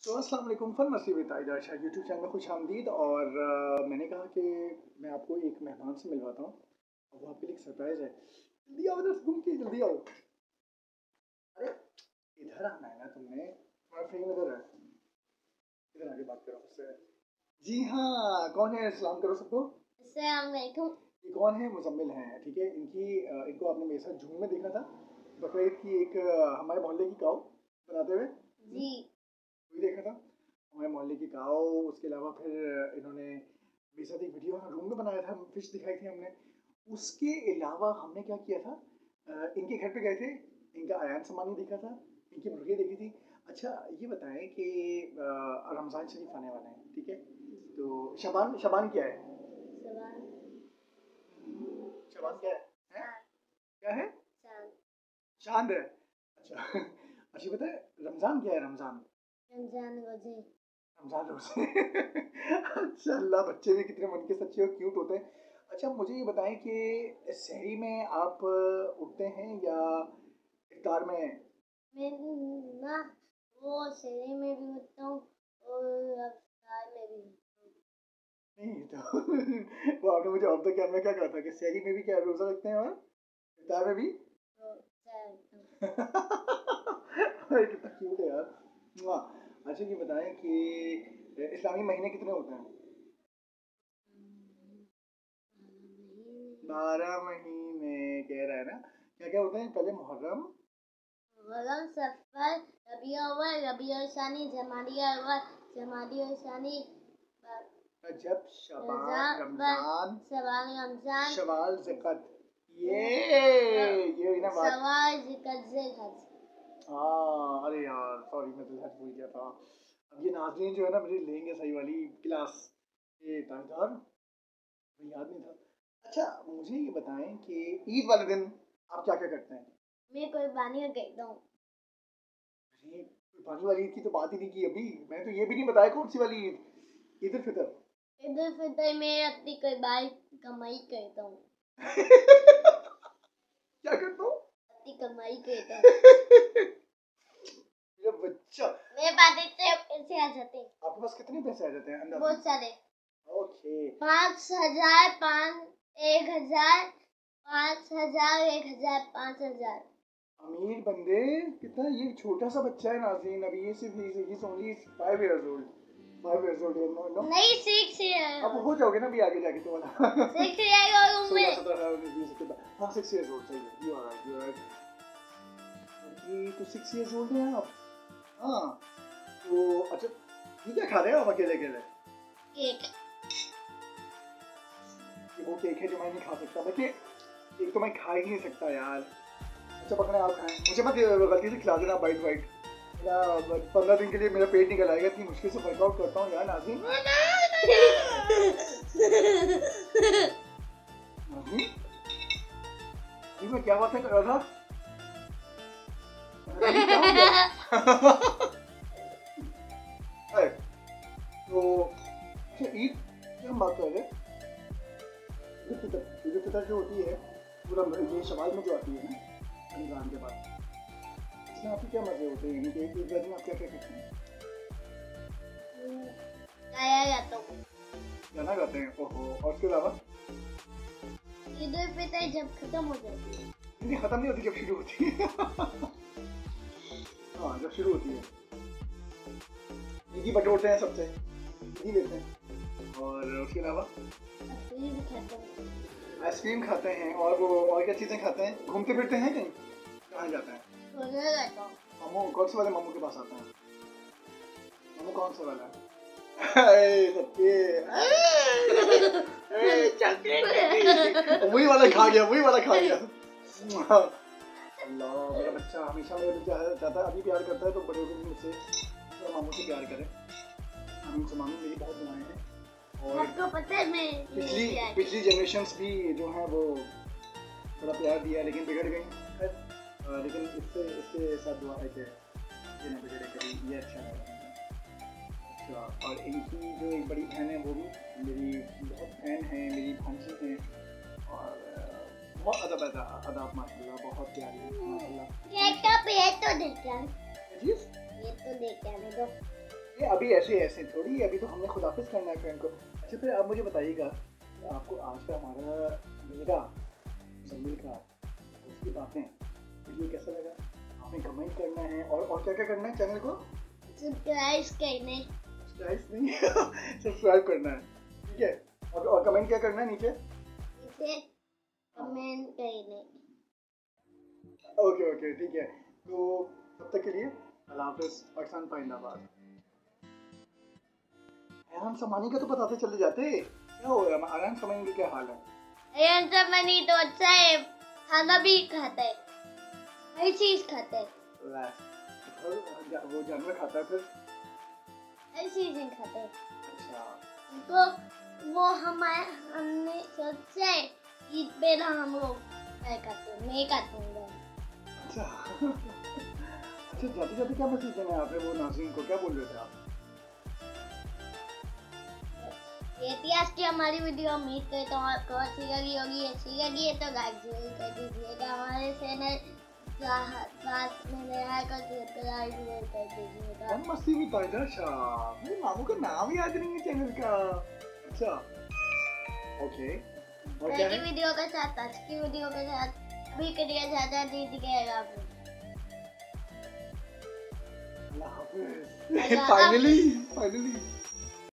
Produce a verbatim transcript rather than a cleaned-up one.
तो अस्सलाम वालेकुम फन मस्ती विद आयदार शाह यूट्यूब चैनल में खुश आमदीद। और अ, मैंने कहा कि मैं आपको एक मेहमान से मिलवाता हूँ और वो आपके लिए एक सरप्राइज़ है। जल्दी आओ, इधर से घूम के जल्दी आओ। अरे इधर आना है ना तुमने, तुम्हारा फ्रेंड इधर है, इधर आके बात करो उससे। जी हाँ, कौन है? सलाम करो सबको। अस्सलाम वालेकुम। ये कौन है? मुजम्मिल हैं, ठीक है। इनकी अ, इनको आपने मेरे साथ झूम में देखा था बकरीद की एक अ, हमारे मोहल्ले की काऊ बनाते हुए जी वही देखा था हमारे मोहल्ले की काऊ। उसके अलावा फिर इन्होंने मेरे साथ एक वीडियो रूम में बनाया था, फिश दिखाई थी हमने। उसके अलावा हमने क्या किया था, अ, इनके घर पे गए थे, इनका आयान सामान देखा था, इनकी मुर्गी देखी थी। अच्छा ये बताएं कि अ, रमज़ान शरीफ आने वाला है, ठीक है। तो शबान शबान क्या है? सवाल शबान क्या है, है? चांद क्या है? चांद चांद है। अच्छा अच्छा बताए रमज़ान क्या है? रमज़ान रमजान रोजे। रमज़ान रोज़े अच्छा अल्लाह, बच्चे भी कितने मन के सच्चे और क्यूट होते हैं। अच्छा मुझे ये बताएं कि सहरी में आप उठते हैं या इफ्तार में? मैं ना वो शहरी में भी उठता हूँ और अफ्तार में भी उठता हूँ। नहीं तो वो आपने मुझे ऑफ द कैमरा क्या कहा था कि सहरी में भी क्या रोज़ा रखते हैं और इफ्तार में भी? तो चाय उठता हूँ। अरे कितना क्यूट है यार। वाह। अच्छा ये बताएं कि इस्लामी महीने कितने होते हैं? बारह महीने कह रहा है ना। क्या क्या होते हैं? पहले मुहर्रम, मुहर्रम, सफर, रबीउल अव्वल, रबीउल सानी, जमादी अव्वल, जमादी सानी, रजब, शबान, रमजान, रमजान, सवाल रमजान, शवाल, ज़िक़त। ये ये हुई ना बात। सवाल जिकत जिकत। हाँ अरे यार सॉरी, मैं तो हज भूल गया था। अब ये नाज़रीन जो है ना मुझे लेंगे सही वाली क्लास। ये ताजदार मुझे याद नहीं था। अच्छा मुझे ये बताएं कि ईद वाले दिन आप क्या क्या करते हैं? मैं कुर्बानी कहता हूँ। अरे कुर्बानी वाली ईद की तो बात ही नहीं की अभी। मैंने तो ये भी नहीं बताया कौन सी वाली ईद। ईद उल फितर। ईद उल फितर में अपनी कुर्बानी कमाई करता हूँ। क्या करता हूँ? अपनी कमाई करता हूँ। मेरा बच्चा। मेरे पास इतने पैसे आ जाते हैं। आपके पास कितने पैसे आ जाते हैं अंदाज़ा? बहुत सारे। ओके। पाँच हजार, पाँच एक हजार, पाँच हजार, एक हजार, पाँच हजार। अमीर बंदे कितना। ये छोटा सा बच्चा है नाज़रीन, अभी ये सिर्फ ही is only five years old. Five years old no no. नहीं सिक्स ईयर। अब हो जाओगे ना भी आगे जाके तो वाला। सिक्स ईयर और मैं। सोलह सत्रह उन्नीस बीस इक्कीस। हाँ सिक्स इयर्स ओल्ड, सही है। You are right, you are right. ये तो सिक्स इयर्स ओल्ड हैं आप। हाँ तो अच्छा ये क्या खा रहे हैं आप अकेले अकेले? केक। ये वो केक है जो मैं नहीं खा सकता। मैं केक तो मैं खा ही नहीं सकता यार। अच्छा पकड़े आप खाएं, मुझे मत गलती से खिला देना बाइट बाइट। मेरा पंद्रह दिन के लिए मेरा पेट निकल आएगा, इतनी मुश्किल से वर्कआउट करता हूँ यार नाज़रीन। नाज़रीन ये मैं क्या बातें कर रहा था? नाज़रीन, क्या हो गया? अरे, तो अच्छा ईद की हम बात कर रहे हैं। ईद उल फितर, ईद उल फितर जो होती है पूरा ये शवाल में जो आती है ना रमज़ान के बाद, इसमें आपके क्या मजे होते हैं? कि ईद वाले दिन आप क्या क्या करते हैं? गाया जाता हूँ। गाना गाते हैं। ओहो। और उसके अलावा ईद उल फितर जब खत्म हो जाती है। नहीं खत्म नहीं होती, जब शुरू होती है। हाँ जब शुरू होती है ईदी बटोरते हैं सबसे, ईदी लेते हैं। और उसके अलावा आइसक्रीम खाता हूँ। आइसक्रीम खाते हैं। और वो और क्या चीज़ें खाते हैं? घूमते फिरते हैं कहीं? कहाँ जाते हैं? सोने जाता हूँ। मामू कौन से वाले मामू के पास आते हैं? मामू कौन से वाला है? ए, सच्चे। ए, चलते वही वाला खा गया, वही वाला खा गया। अल्लाह मेरा बच्चा हमेशा मेरे से चाहता है, अभी प्यार करता है तो बड़े होकर भी मुझसे तो मामू से प्यार करे। हम से मामू मेरी बहुत दुआएं हैं। और आपको पता है मैं पिछली पिछली जनरेशंस भी जो हैं वो थोड़ा प्यार दिया लेकिन बिगड़ गई। खैर लेकिन इससे इसके साथ दुआ है कि ये ना बिगड़े कभी, ये अच्छा है। अच्छा और इनकी जो एक बड़ी बहन है वो भी मेरी बहुत फैन है, मेरी भांजी हैं और बहुत अदब अदब माशाल्लाह, बहुत प्यारी है माशाल्लाह। ये तो ये तो देखा। चीज़ ये तो देखा है दो। ये अभी ऐसे ऐसे थोड़ी, अभी तो हमने खुदाफिज करना है फ्रेंड को। अच्छा फिर आप मुझे बताइएगा, आपको आज का हमारा मेरा जमील का उसकी बातें वीडियो कैसा लगा? आपने कमेंट करना है और और क्या क्या करना है चैनल को? सब्सक्राइब करने सब्सक्राइब नहीं सब्सक्राइब करना है, ठीक है। और, और कमेंट क्या करना है नीचे? इसे कमेंट करने। ओके ओके ठीक है। तो तब तक के लिए अल्लाह हाफिज़। पाकिस्तान पाइंदाबाद। आराम समानी का तो बताते चले जाते, क्या हो गया? आराम समानी का क्या हाल है? अयन मनी तो अच्छा है, खाना भी खाता है, हर चीज खाता है। और वो जानवर खाता है फिर? हर चीज खाता है। अच्छा तो वो हमारे हमने सोचा है ईद पे ना हम लोग मैं खाते हैं, मैं खाता हूँ। अच्छा अच्छा जाते जाते क्या मैसेज देना है आपने वो नाज़रीन को, क्या बोल रहे थे आप? ये थी आज की हमारी वीडियो। उम्मीद करता हूँ आपको अच्छी लगी होगी। अच्छी लगी है तो लाइक जरूर कर दीजिएगा। हमारे चैनल साथ में नया कर सब्सक्राइब जरूर कर दीजिएगा। कौन मस्ती में ताजा शाह, मेरे मामू का नाम याद नहीं है चैनल का। अच्छा ओके, और क्या कल की है? वीडियो के साथ आज की वीडियो के साथ अभी के लिए ज़्यादा नहीं दिखेगा आपको। अल्लाह हाफिज़। Finally finally